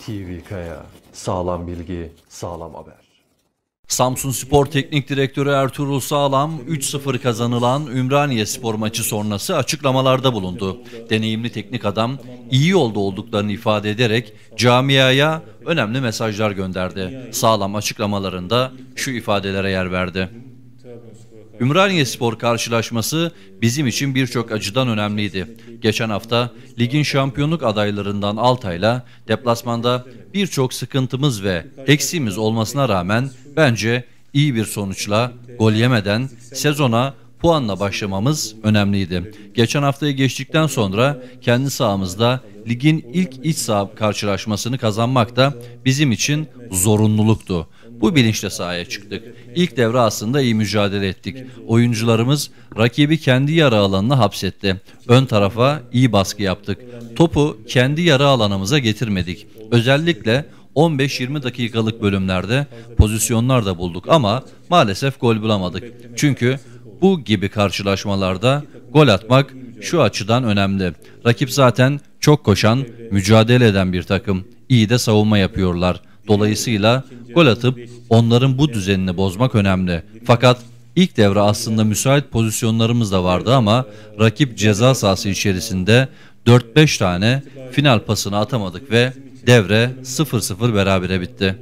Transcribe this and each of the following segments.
TV Kaya, sağlam bilgi, sağlam haber. Samsunspor Teknik Direktörü Ertuğrul Sağlam, 3-0 kazanılan Ümraniyespor maçı sonrası açıklamalarda bulundu. Deneyimli teknik adam, iyi yolda olduklarını ifade ederek camiaya önemli mesajlar gönderdi. Sağlam açıklamalarında şu ifadelere yer verdi. Ümraniyespor karşılaşması bizim için birçok açıdan önemliydi. Geçen hafta ligin şampiyonluk adaylarından Altay'la deplasmanda birçok sıkıntımız ve eksiğimiz olmasına rağmen bence iyi bir sonuçla gol yemeden sezona puanla başlamamız önemliydi. Geçen haftayı geçtikten sonra kendi sahamızda ligin ilk iç saha karşılaşmasını kazanmak da bizim için zorunluluktu. Bu bilinçle sahaya çıktık. İlk devre aslında iyi mücadele ettik. Oyuncularımız rakibi kendi yarı alanına hapsetti. Ön tarafa iyi baskı yaptık. Topu kendi yarı alanımıza getirmedik. Özellikle 15-20 dakikalık bölümlerde pozisyonlar da bulduk ama maalesef gol bulamadık. Çünkü bu gibi karşılaşmalarda gol atmak şu açıdan önemli. Rakip zaten çok koşan, mücadele eden bir takım. İyi de savunma yapıyorlar. Dolayısıyla gol atıp onların bu düzenini bozmak önemli. Fakat ilk devre aslında müsait pozisyonlarımız da vardı ama rakip ceza sahası içerisinde 4-5 tane final pasını atamadık ve devre 0-0 berabere bitti.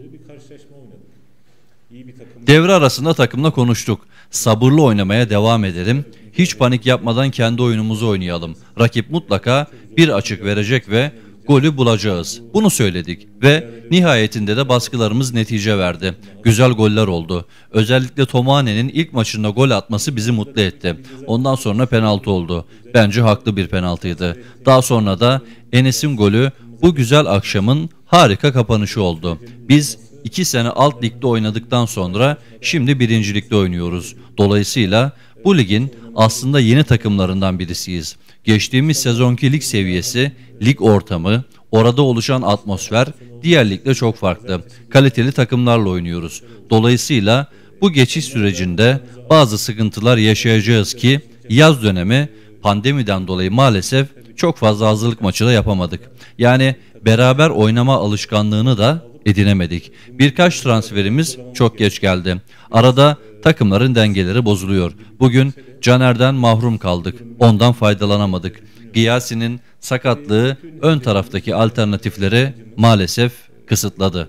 Devre arasında takımla konuştuk. Sabırlı oynamaya devam edelim. Hiç panik yapmadan kendi oyunumuzu oynayalım. Rakip mutlaka bir açık verecek ve golü bulacağız. Bunu söyledik ve nihayetinde de baskılarımız netice verdi. Güzel goller oldu. Özellikle Tomane'nin ilk maçında gol atması bizi mutlu etti. Ondan sonra penaltı oldu. Bence haklı bir penaltıydı. Daha sonra da Enes'in golü bu güzel akşamın harika kapanışı oldu. Biz 2 sene alt ligde oynadıktan sonra şimdi 1. Ligde oynuyoruz. Dolayısıyla bu ligin aslında yeni takımlarından birisiyiz. Geçtiğimiz sezonki lig seviyesi, lig ortamı, orada oluşan atmosfer diğer ligle çok farklı. Kaliteli takımlarla oynuyoruz. Dolayısıyla bu geçiş sürecinde bazı sıkıntılar yaşayacağız ki yaz dönemi pandemiden dolayı maalesef çok fazla hazırlık maçı da yapamadık. Yani beraber oynama alışkanlığını da edinemedik. Birkaç transferimiz çok geç geldi. Arada takımların dengeleri bozuluyor. Bugün Caner'den mahrum kaldık. Ondan faydalanamadık. Giyasi'nin sakatlığı ön taraftaki alternatifleri maalesef kısıtladı.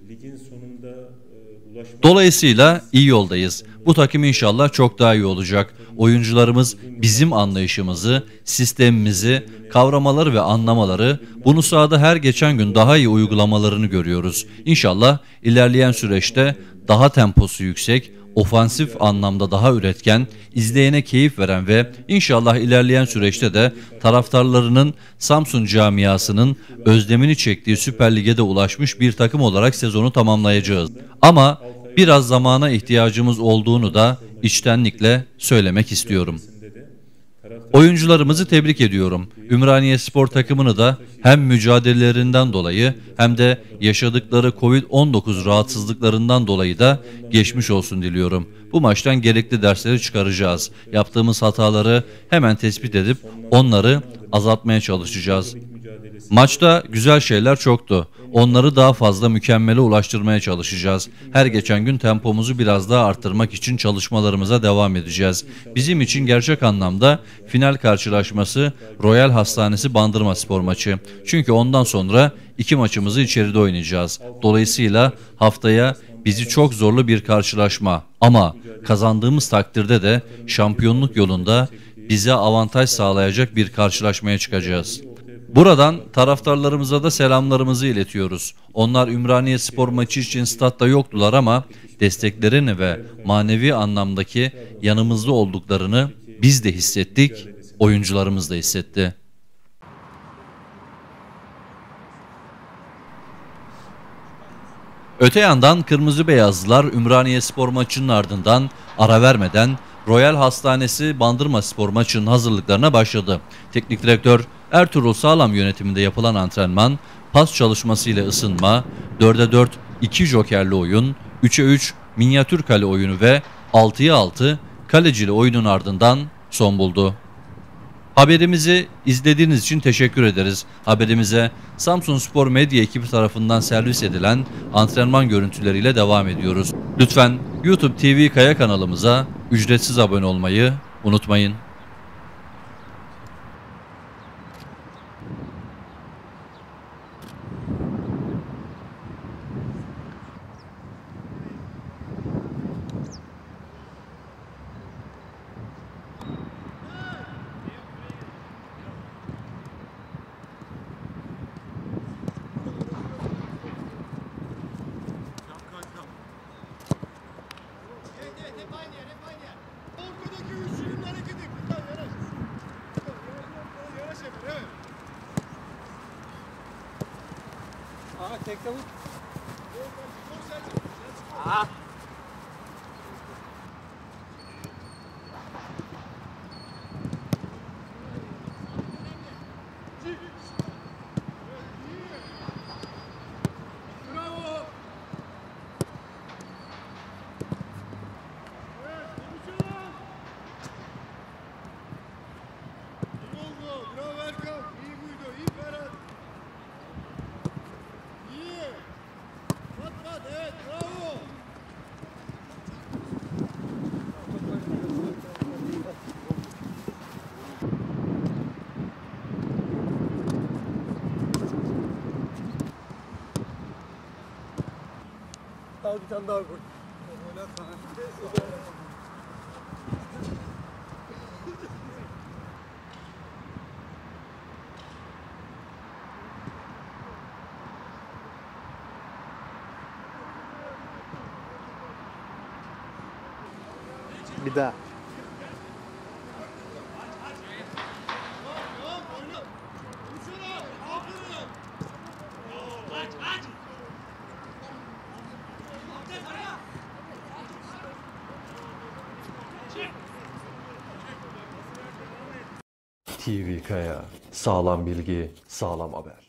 Dolayısıyla iyi yoldayız. Bu takım inşallah çok daha iyi olacak. Oyuncularımız bizim anlayışımızı, sistemimizi, kavramaları ve anlamaları, bunu sahada her geçen gün daha iyi uygulamalarını görüyoruz. İnşallah ilerleyen süreçte daha temposu yüksek, ofansif anlamda daha üretken, izleyene keyif veren ve inşallah ilerleyen süreçte de taraftarlarının Samsun camiasının özlemini çektiği Süper Lig'e de ulaşmış bir takım olarak sezonu tamamlayacağız. Ama biraz zamana ihtiyacımız olduğunu da içtenlikle söylemek istiyorum. Oyuncularımızı tebrik ediyorum. Ümraniyespor takımını da hem mücadelelerinden dolayı hem de yaşadıkları Covid-19 rahatsızlıklarından dolayı da geçmiş olsun diliyorum. Bu maçtan gerekli dersleri çıkaracağız. Yaptığımız hataları hemen tespit edip onları azaltmaya çalışacağız. Maçta güzel şeyler çoktu. Onları daha fazla mükemmele ulaştırmaya çalışacağız. Her geçen gün tempomuzu biraz daha arttırmak için çalışmalarımıza devam edeceğiz. Bizim için gerçek anlamda final karşılaşması Royal Hastanesi Bandırmaspor maçı. Çünkü ondan sonra 2 maçımızı içeride oynayacağız. Dolayısıyla haftaya bizi çok zorlu bir karşılaşma ama kazandığımız takdirde de şampiyonluk yolunda bize avantaj sağlayacak bir karşılaşmaya çıkacağız. Buradan taraftarlarımıza da selamlarımızı iletiyoruz. Onlar Ümraniyespor maçı için statta yoktular ama desteklerini ve manevi anlamdaki yanımızda olduklarını biz de hissettik, oyuncularımız da hissetti. Öte yandan Kırmızı Beyazlılar Ümraniyespor maçının ardından ara vermeden Royal Hastanesi Bandırmaspor maçının hazırlıklarına başladı. Teknik direktör Ertuğrul Sağlam yönetiminde yapılan antrenman, pas çalışmasıyla ısınma, 4'e 4 2 jokerli oyun, 3'e 3 minyatür kale oyunu ve 6'ya 6 kalecili oyunun ardından son buldu. Haberimizi izlediğiniz için teşekkür ederiz. Haberimize Samsunspor Medya ekibi tarafından servis edilen antrenman görüntüleriyle devam ediyoruz. Lütfen YouTube TV Kaya kanalımıza ücretsiz abone olmayı unutmayın. Ortadaki üçlünün hareketi. Buradan yanaş. Yanaş Emre, evet. Ahmet tekte vur. Bravo. Bravo Erkan. İyi buydu. İyi Ferhat. İyi. Pat. Evet. Bravo. Al bir tane daha gol. Bir daha. TV Kaya, sağlam bilgi, sağlam haber.